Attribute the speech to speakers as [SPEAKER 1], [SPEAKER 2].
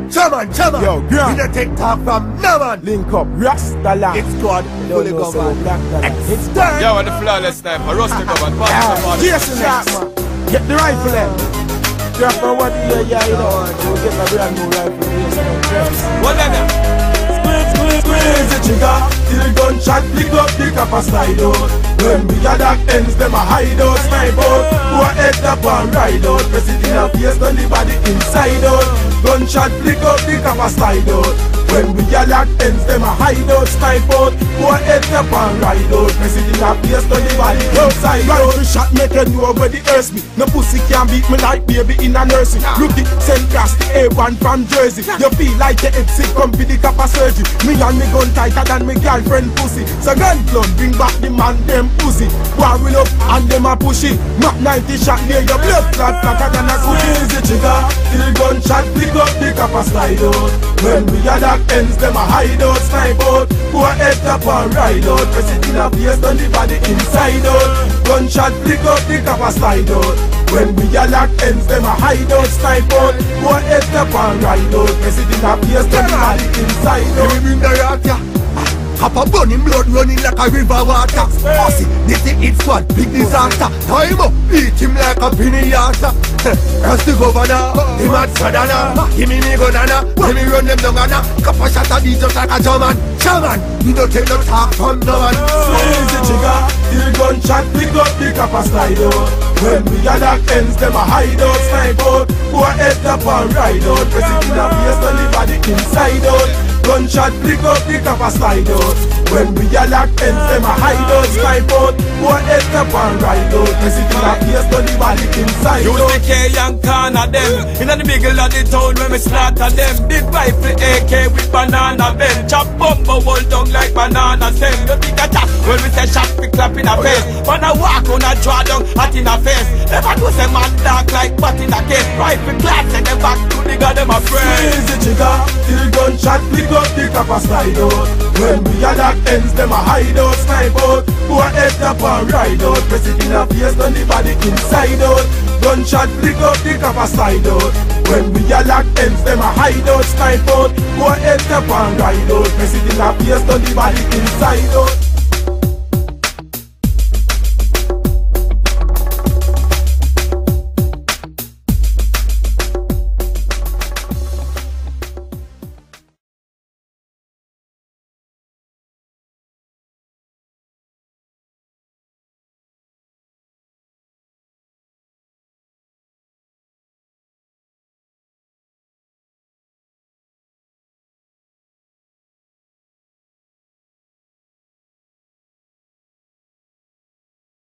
[SPEAKER 1] Chairman,
[SPEAKER 2] Yo, Grant.
[SPEAKER 1] we don't take talk from no man.
[SPEAKER 2] Link up, Rasta land.
[SPEAKER 1] It's squad, fully covered. Extend.
[SPEAKER 3] Yo, and the flawless sniper, rustic up and pass.
[SPEAKER 2] Jason X, man. Get the rifle then. Drop on what year, yeah, you know. We'll get a brand new rifle.
[SPEAKER 3] What then?
[SPEAKER 2] Squeeze the trigger till gunshot flick up the cap a slide out. When we are dark ends, them a hide out, snipe out. Go head up and ride out. Press it in a face, turn the body inside out. Gunshot flick up the cap a slide out. When we are locked ends, them a hide out, snipe out. Go head up and ride out. Press it in a face, turn the body inside out. Rifle shot make you know where the earth me. No pussy can beat me like baby in a nursery. Look it, send gas the A1 from Jersey. You feel like the head sick, come for the cap a surgery. Me and me gun tighter than me girlfriend pussy. So gun clone, bring back the man them pussy. Warring up and them a pushy. Mach 90 shot near your blood clot flatter than a cookie. Squeeze the trigger till gunshot flick up the cap a slide out. When we are dark ends, them a hide out, snipe out. Go head up and ride out. Press it in a face, turn the body inside out. Gunshot flick up the cap a slide out. When we are locked ends, them a hide out, snipe out. Go head up and ride out. Press it in a face, turn the body inside out.
[SPEAKER 1] Let me bring the rock, yeah. Half a burning blood running like a river water. Pussy, this is it squad, big disaster. Time up, beat him like a pinata. As the governor, him at Sadana. Give me banana, let me run them down and couple shot of these just like a German. Shaman, you don't take no talk from no one.
[SPEAKER 2] Squeeze the trigger till gunshot pick up the cap a slide out. When we are locked ends, them a hide out, snipe out. Go head up and ride out. Press it in a face, turn the body inside out. Gunshot flick up the cap a slide out. When we are locked ends, them a hide out, snipe out. Go head up and ride out. Press it in a face, turn the body inside out.
[SPEAKER 3] Use the K and corner them. In the middle of the town when we slaughter them. Big rifle AK with banana bend. Chop bumbo hold down like banana stem. You think a chat when we say shot we clap in a face. When I walk on a draw down hot in a face. Never do say man dark like bat in a case. Rifle clap send them back to the god them a friend.
[SPEAKER 2] Squeeze the trigger till gunshot flick up the cap a slide out. When we are locked ends, them a hide out, snipe out. Go head up and ride out. Press it in a face, turn the body inside out. Gunshot flick up the cap a slide out. When we are locked ends, them a hide out, snipe out. Go head up and ride out. Press it in a face, turn the body inside out.